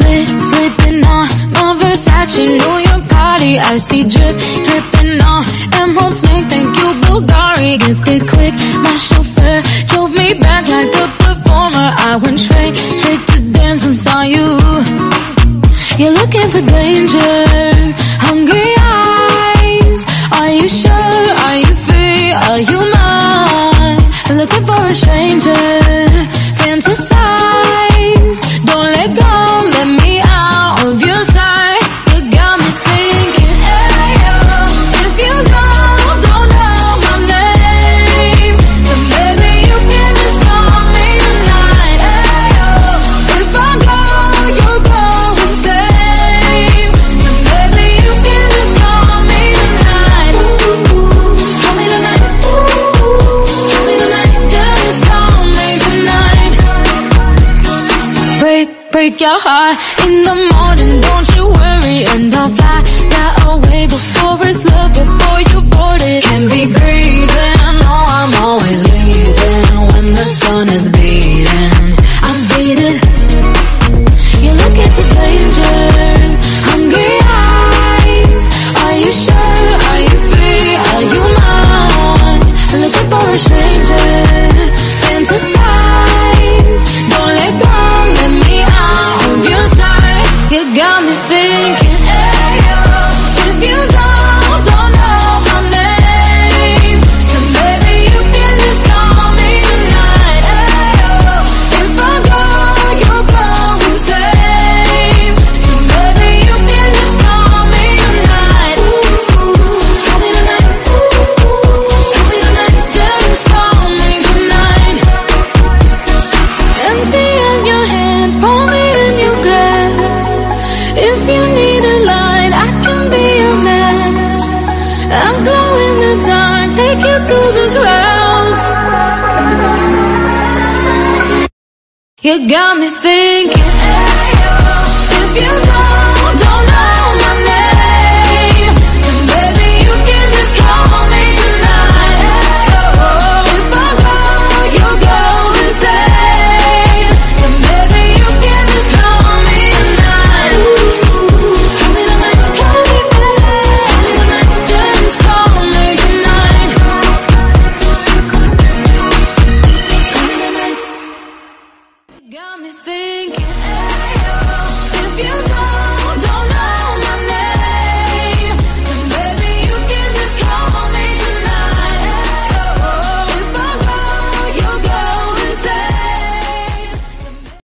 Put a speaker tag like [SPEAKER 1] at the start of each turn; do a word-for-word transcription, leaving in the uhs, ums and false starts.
[SPEAKER 1] bed, sleeping on my Versace New York party. I see drip, dripping on Emerald Snake. Thank you, Bulgari, get there quick. My chauffeur drove me back like a performer. I went straight, straight to dance and saw you. You're looking for danger, hungry eyes. Are you sure? Are you free? Are you mine? Looking for a stranger, fantasize. Don't let go, let me out of your sight. You got me thinking, hey yo, if you don't, don't know my name, then baby you can just call me tonight. Hey yo, if I go, you'll go insane, then baby you can just call me tonight. Call me tonight, call me tonight, just call me tonight. Break, break your heart in the morning, don't you worry, and I'll fly, fly away before it's love, before you board it. Can't be grieving, no, I'm always leaving when the sun is beating. I beat it. You're looking for danger, hungry eyes. Are you sure? Are you free? Are you mine? Looking for a stranger, fantasize. Don't let go, let me out of your sight. You got me thinking, hey yo, if you don't, don't know my name, then baby you can just call me tonight. Hey yo, if I go, you'll go insane, then baby you can just call me tonight. Call me tonight, call me tonight, just call me tonight. Empty in your hands, pour me in your glass. If you need a light, I can be your match. I'll glow in the dark, take you to the clouds. You got me thinking, hey yo, if you don't